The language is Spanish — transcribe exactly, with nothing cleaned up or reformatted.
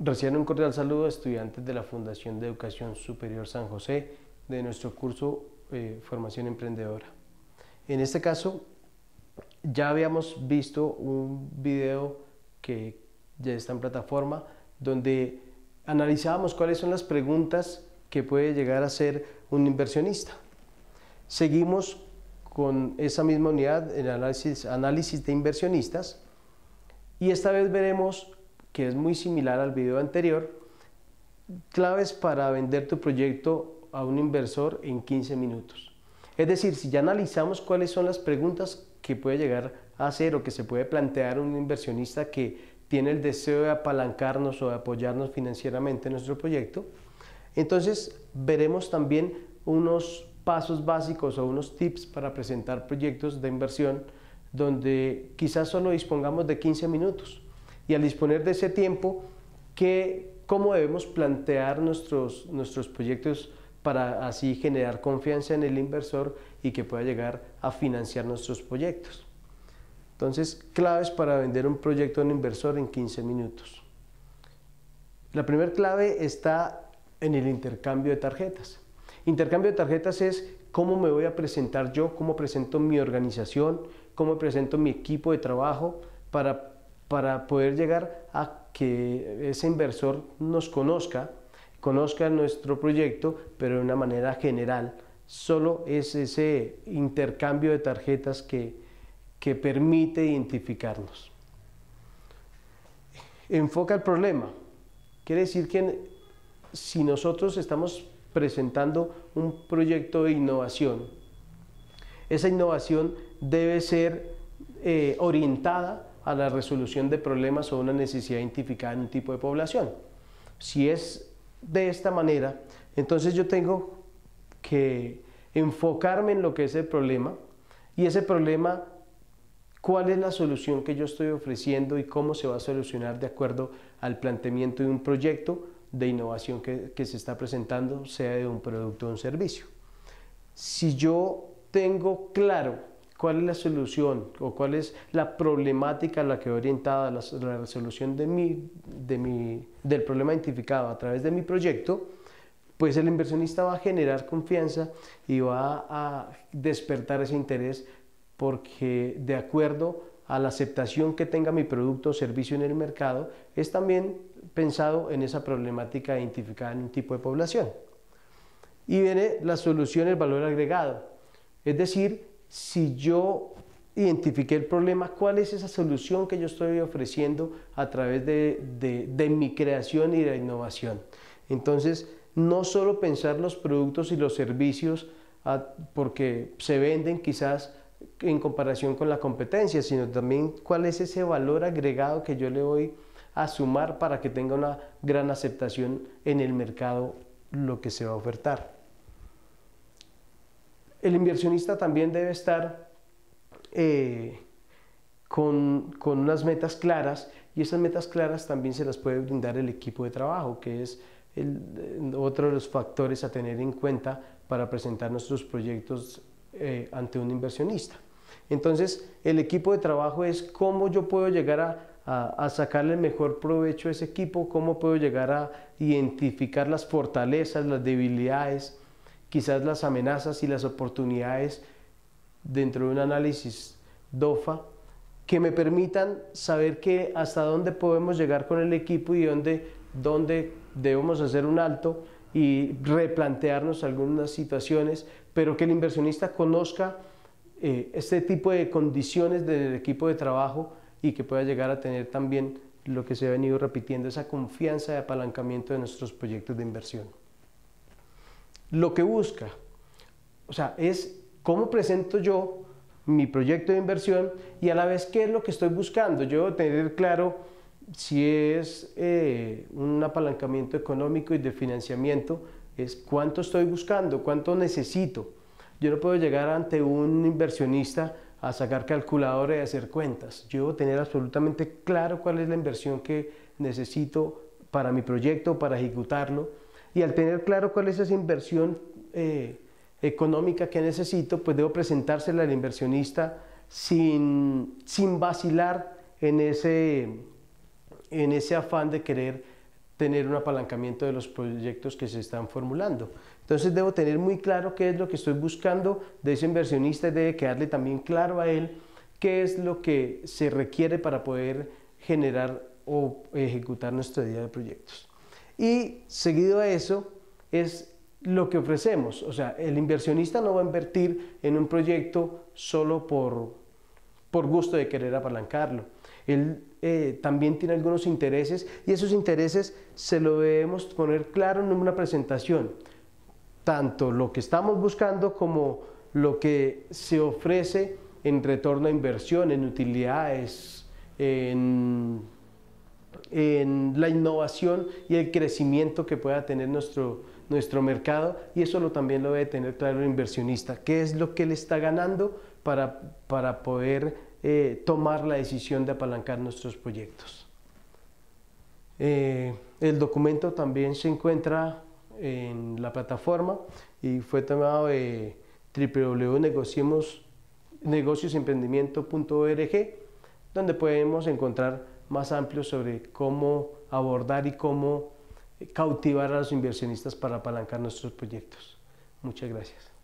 Reciban un cordial saludo a estudiantes de la Fundación de Educación Superior San José de nuestro curso eh, Formación Emprendedora. En este caso, ya habíamos visto un video que ya está en plataforma donde analizábamos cuáles son las preguntas que puede llegar a hacer un inversionista. Seguimos con esa misma unidad, el análisis, análisis de inversionistas, y esta vez veremos, que es muy similar al video anterior, claves para vender tu proyecto a un inversor en quince minutos. Es decir, si ya analizamos cuáles son las preguntas que puede llegar a hacer o que se puede plantear un inversionista que tiene el deseo de apalancarnos o de apoyarnos financieramente en nuestro proyecto, entonces veremos también unos pasos básicos o unos tips para presentar proyectos de inversión donde quizás solo dispongamos de quince minutos. Y al disponer de ese tiempo, ¿qué, cómo debemos plantear nuestros, nuestros proyectos para así generar confianza en el inversor y que pueda llegar a financiar nuestros proyectos? Entonces, claves para vender un proyecto a un inversor en quince minutos. La primera clave está en el intercambio de tarjetas. Intercambio de tarjetas es cómo me voy a presentar yo, cómo presento mi organización, cómo presento mi equipo de trabajo para para poder llegar a que ese inversor nos conozca, conozca nuestro proyecto, pero de una manera general. Solo es ese intercambio de tarjetas que, que permite identificarnos. Enfoca el problema. Quiere decir que si nosotros estamos presentando un proyecto de innovación, esa innovación debe ser eh, orientada a la resolución de problemas o una necesidad identificada en un tipo de población. Si es de esta manera, entonces yo tengo que enfocarme en lo que es el problema y ese problema, cuál es la solución que yo estoy ofreciendo y cómo se va a solucionar de acuerdo al planteamiento de un proyecto de innovación que, que se está presentando, sea de un producto o un servicio. Si yo tengo claro cuál es la solución o cuál es la problemática a la que voy orientada la, la resolución de mi, de mi, del problema identificado a través de mi proyecto, pues el inversionista va a generar confianza y va a despertar ese interés porque de acuerdo a la aceptación que tenga mi producto o servicio en el mercado, es también pensado en esa problemática identificada en un tipo de población. Y viene la solución, el valor agregado, es decir, si yo identifiqué el problema, ¿cuál es esa solución que yo estoy ofreciendo a través de, de, de mi creación y de innovación? Entonces, no solo pensar los productos y los servicios a, porque se venden quizás en comparación con la competencia, sino también cuál es ese valor agregado que yo le voy a sumar para que tenga una gran aceptación en el mercado lo que se va a ofertar. El inversionista también debe estar eh, con, con unas metas claras y esas metas claras también se las puede brindar el equipo de trabajo, que es el, otro de los factores a tener en cuenta para presentar nuestros proyectos eh, ante un inversionista. Entonces, el equipo de trabajo es cómo yo puedo llegar a, a, a sacarle el mejor provecho a ese equipo, cómo puedo llegar a identificar las fortalezas, las debilidades, quizás las amenazas y las oportunidades dentro de un análisis D O F A que me permitan saber que hasta dónde podemos llegar con el equipo y dónde, dónde debemos hacer un alto y replantearnos algunas situaciones, pero que el inversionista conozca eh, este tipo de condiciones del equipo de trabajo y que pueda llegar a tener también lo que se ha venido repitiendo, esa confianza de apalancamiento de nuestros proyectos de inversión. Lo que busca, o sea, es cómo presento yo mi proyecto de inversión y a la vez qué es lo que estoy buscando. Yo debo tener claro si es eh, un apalancamiento económico y de financiamiento, es cuánto estoy buscando, cuánto necesito. Yo no puedo llegar ante un inversionista a sacar calculadora y hacer cuentas. Yo debo tener absolutamente claro cuál es la inversión que necesito para mi proyecto, para ejecutarlo. Y al tener claro cuál es esa inversión eh, económica que necesito, pues debo presentársela al inversionista sin, sin vacilar en ese, en ese afán de querer tener un apalancamiento de los proyectos que se están formulando. Entonces debo tener muy claro qué es lo que estoy buscando de ese inversionista y debe quedarle también claro a él qué es lo que se requiere para poder generar o ejecutar nuestra idea de proyectos. Y seguido a eso es lo que ofrecemos, o sea, el inversionista no va a invertir en un proyecto solo por, por gusto de querer apalancarlo. Él eh, también tiene algunos intereses y esos intereses se lo debemos poner claro en una presentación, tanto lo que estamos buscando como lo que se ofrece en retorno a inversión, en utilidades, en, en la innovación y el crecimiento que pueda tener nuestro, nuestro mercado, y eso lo, también lo debe tener claro el inversionista, qué es lo que él está ganando para, para poder eh, tomar la decisión de apalancar nuestros proyectos. Eh, el documento también se encuentra en la plataforma y fue tomado de w w w punto negocios emprendimiento punto org, donde podemos encontrar más amplio sobre cómo abordar y cómo cautivar a los inversionistas para apalancar nuestros proyectos. Muchas gracias.